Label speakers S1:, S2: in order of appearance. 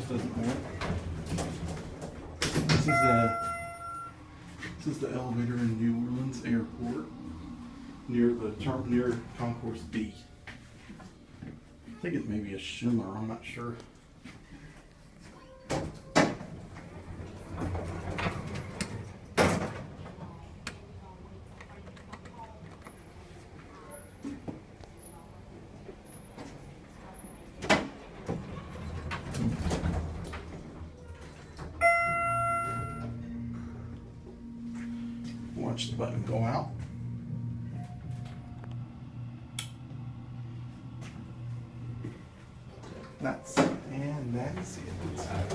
S1: doesn't work. This is the elevator in New Orleans Airport near near Concourse B. I think it may be a shimmer, I'm not sure. Watch the button go out. That's it.